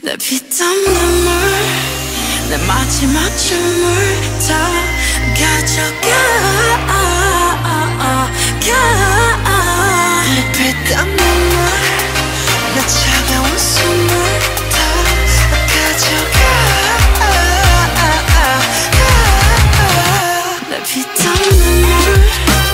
내 피땀 눈물 내 마지막 춤을 다 가져가 내 피땀 눈물 내 차가운 숨을 다 가져가 내 피땀 눈물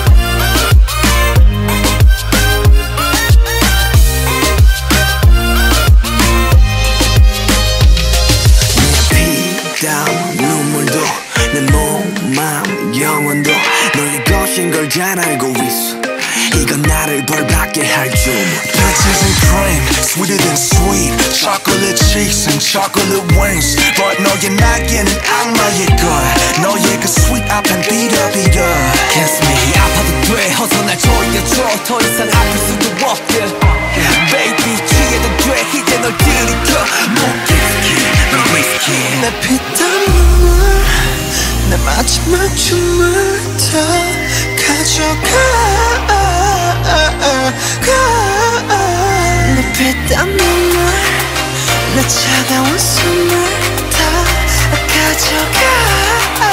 눈물도 내 몸, 마음, 영혼도 너의 것인 걸 잘 알고 있어. 이건 나를 벌받게 할 줄. Peaches and cream, sweeter than sweet. Chocolate cheeks and chocolate wings. But 너의 날개는 악마의 거야. 너의 그 sweet 앞엔 비려. Kiss me 아파도 돼 어서 날 조여줘. 더 이상 아플 수도 없게. Baby 취해도 돼 이제 널 들이켜. 너 risky 내 피땀 눈물 내 마지막 춤을 다 가져가 내 피땀 눈물 내 차가운 숨을 다 가져가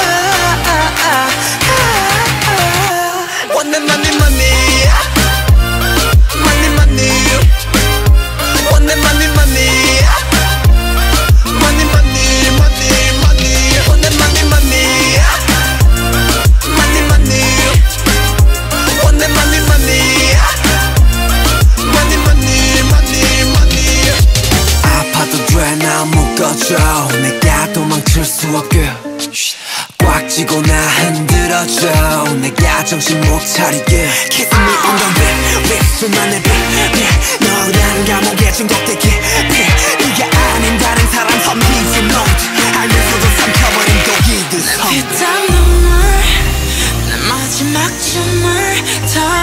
Want that money money money money Want that money money money money money money Want that money money money money Want that money money money money money money 아파도 돼 나 묶어줘. 내가 도망칠 수 없게 꽉 쥐고 나 흔들어줘. 내가 정신 못 차리게 Kiss me on the lip 수만의 빛 너라는 감옥에 중독되게 네가 아닌 다른 사람 섬기지 못 알면서도 삼켜버린 독이듯 피땀 눈물 내 마지막 춤을 다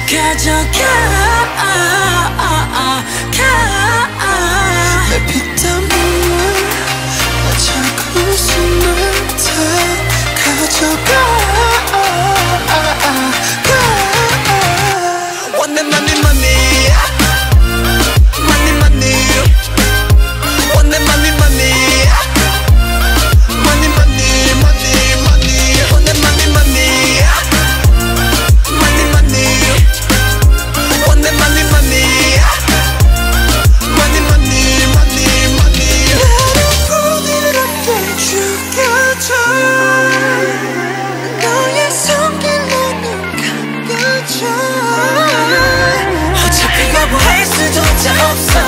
가져가 내 피땀 눈물 내 차가운 숨을 다 가져가 Want that money money money money Want that money money money money money money Want that money money money money Want that money money money money money money 나를 부드럽게 죽여줘 너의 손길로 눈 감겨줘 어차피 거부할 수조차 없어